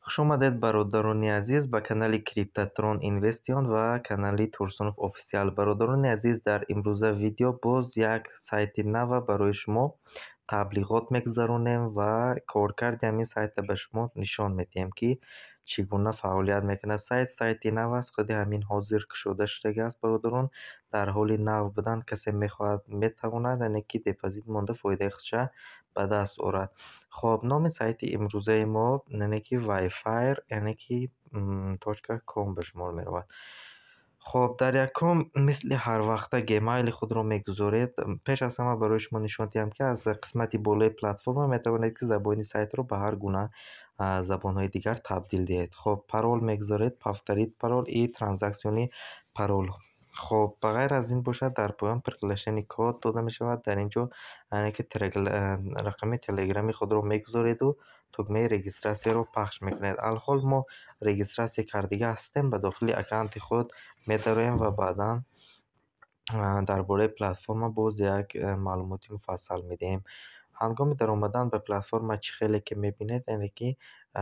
خوش آمدید برادران عزیز به کانال کریپتاترون اینوستیون و کانال تورسونوف افیسیال. برادران عزیز، در امروزه ویدیو باز یک سایت نو برای شما تبلیغات میگذارونیم و کارکرد همین سایت به شما نشان میدیم که چگونه فعالیت میکنه. سایت نو است، خود همین حاضر شده شده است. برادران، در حال نو بودن کسی میخواهد میتواند اینکه دپازیت مانده فایده خودش به دست آورد. خب، نام سایت امروزه ما یعنی که وایفایر یعنی که .com به شمار می رود. خب، در یکم مثل هر وقت گیمیل خود را میگذارید. پیش از همه برای شما نشان دهم که از قسمت بالای پلتفرم می توانید که زبان سایت رو به هر گونه زبان های دیگر تبدیل دهید. خب، پرول میگذارید، پافترید پرول ای ترانزکسیونی پرول. خب، بغیر از این باشد در پایان پرکلشنی کد داده می شود. در اینجا که رقم تلگرامی خود رو میگذارید و تکمه رجیستراسی رو پخش میکنید. الحال ما رجیستراسی کردگی هستیم، به داخل اکانت خود میداریم و بعدا درباره پلتفرم باز یک معلوماتی مفصل میدیم. هنگامی در آمدن به پلتفرم چی خیلی که میبینید اینه که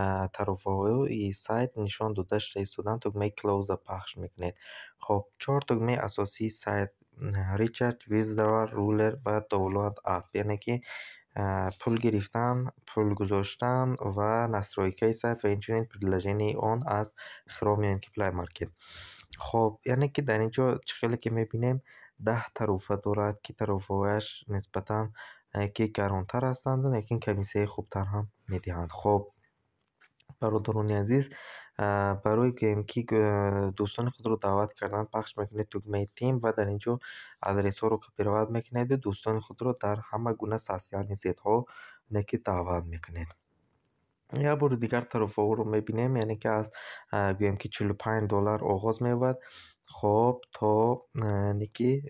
طرفهای سایت نشان داده شده ایستادن، تکمه کلوز پخش میکنید. خب، 4 تکمه اساسی سایت: ریچارد، ویزدرال، رولر و داونلود اپ، یعنی که پول گرفتن، پول گذاشتن و نصرایکی سایت و اینچنین پریویلیژی آن از خرام یعنی که پلی مارکت. خب، یعنی که در اینجا چخیلی که میبینیم 10 طرفه دارد که طرفهایش نسبتا که گرانتر هستند، لیکن کمیسه خوبتر هم میدهند. خب برادران عزیز، برای که دوستان خود رو دعوت کردن پخش میکنید تکمه تیم و در اینجا آدرس ها رو کپی روایت میکنید و دوستان خود رو در همه گونه سوشال نیت ها نکی دعوت میکنید. یا بار دیگر طرف ها رو میبینیم، یعنی که از گویم که $45 آغاز میبود. خب تا نکی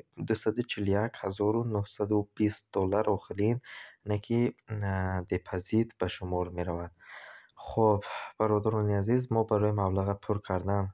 $241,920 آخرین نکی دپازیت به شمار می رود. خب برادران عزیز، ما برای مبلغ پر کردن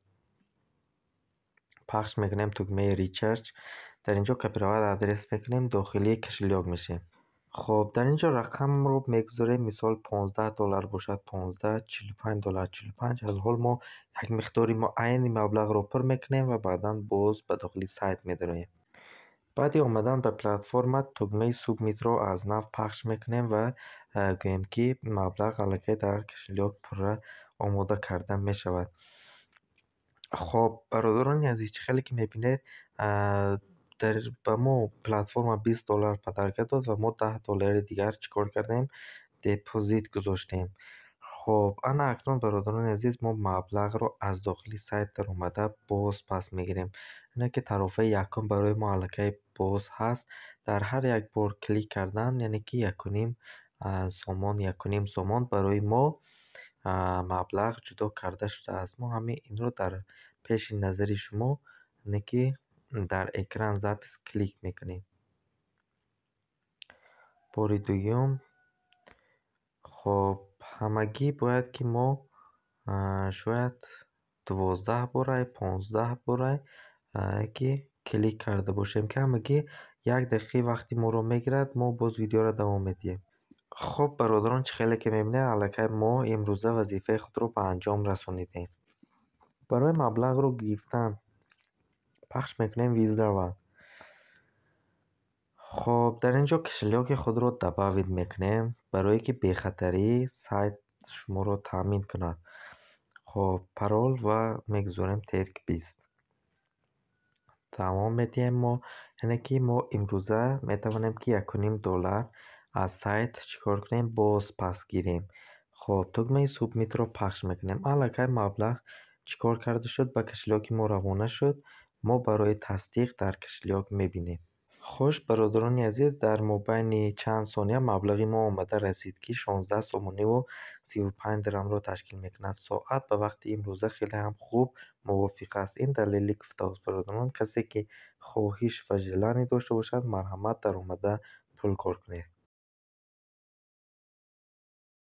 پخش میکنیم تکمه ریچارج. در اینجا کپی روایت آدرس میکنیم، داخلی کشلیاک میشه. خب، در اینجا رقم رو میگذاریم، مثال $15 باشد 15، $45 45. از حال ما یک مقداری معین مبلغ رو پر میکنیم و بعدا باز به داخلی سایت میداریم. بعدی آمدن به پلتفرم تکمه سوبمیت رو از نو پخش میکنیم و گویم که مبلغ الکی در کشلیاک پر آماده کرده میشود. خب برادران عزیز، خیلی که میبینید در به ما پلتفرم $20 پدرکه داد و ما $10 دیگر چیکار کردیم؟ دپوزیت گذاشتیم. خب انا اکنون برادران عزیز، ما مبلغ رو از داخلی سایت در اومده باز پس میگیریم. اینه که طرفه یکم برای ما الکی باز هست. در هر یک بار کلیک کردن یعنی که یکونیم سامان برای ما مبلغ جدا کرده شده است. ما همین این رو در پیش نظر شما اینه در اکران زاپیس کلیک میکنیم. بار دوم، خب همگی باید که ما شاید 12 باره 15 باره که کلیک کرده باشیم که همگی 1 دقیقه وقتی ما رو میگیرد. ما باز ویدیو را دوام میدیم. خب برادران، چه خیلی که میبینه الکی ما امروزه وظیفه خود رو به انجام رسونیدیم. برای مبلغ رو گرفتن پخش میکنیم ویزدروال. خب در اینجا کشلیاک خود رو دپازیت میکنیم برای که بی خطری سایت شما رو تامین کند. خب پرول و میگذاریم ترک 20 تمام میدیم. ما یعنی که ما امروزه میتوانیم که $1.5 از سایت چیکار کنیم؟ باز پس گیریم. خب تکمه سوبمیت رو پخش میکنیم. الکی مبلغ چیکار کرده شد؟ به کشلیاک ما روانه شد. ما برای تصدیق در کشلیاک میبینیم. خوش برادران عزیز، در مابین چند ثانیه مبلغی ما آمده رسید که 16 سومانی و 35 درم رو تشکیل میکند. ساعت به وقت امروزه خیلی هم خوب موافق است. این دلیلی گفته است برادران، کسی که خواهش و جلانی داشته باشد مرحمت در اومده پول کار کنید.